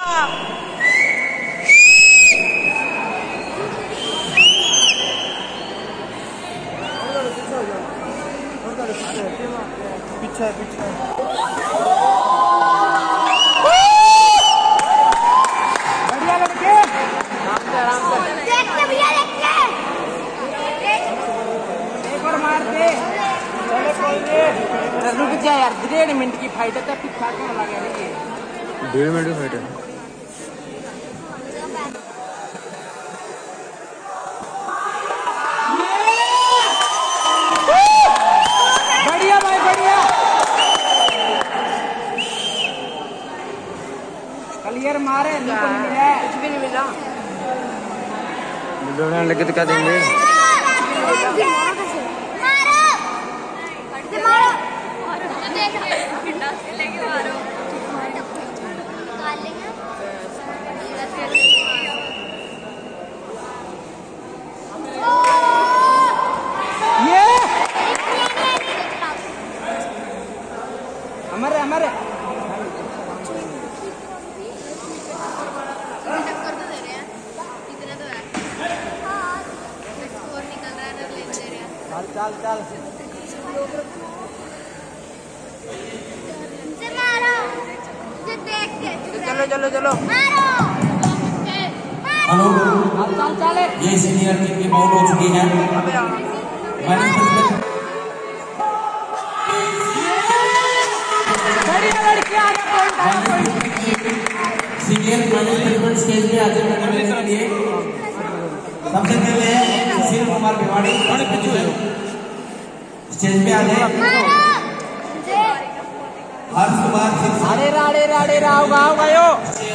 पीछे पीछे बढ़िया लड़के आराम से देखते भैया देखते एक और मार दे रुक जा यार 1.5 मिनट की फाइट है तो फिर फाइट में लगा नहीं 1.5 मिनट की फाइट है। क्लियर मारे इनको नहीं मिला कुछ भी नहीं मिला मिलने लगे तो क्या देंगे ये हमारे हमारे चल चल चलो चलो चलो हेलो चल चल ये सीनियर टीम की बाउल हो चुकी है सीनियर मैनेजमेंट स्टेज पे हाजिर करने के लिए सबसे पहले सुशील कुमार भिवाड़ी स्टेज पे आ जाए। हर्ष कुमार अरे राड़े राड़े राव गाँव गयो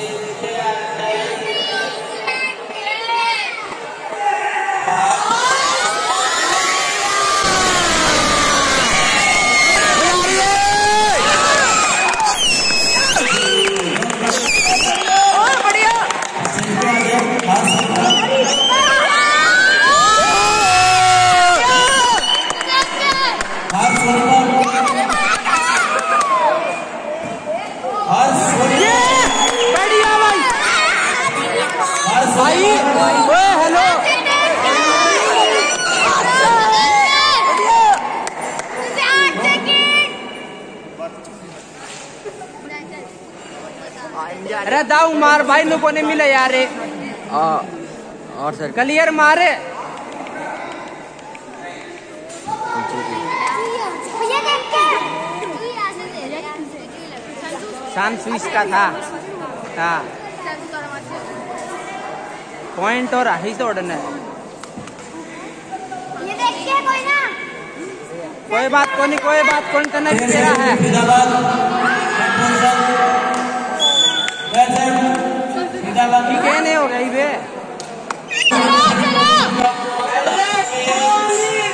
अरे दाऊ मार भाई नु को नहीं मिला यार और सर क्लियर मारे शान स्विच का था पॉइंट और ही तो उड़ना कोई बात को नहीं तो नहीं तेरा है ठीक है नहीं हो गई बे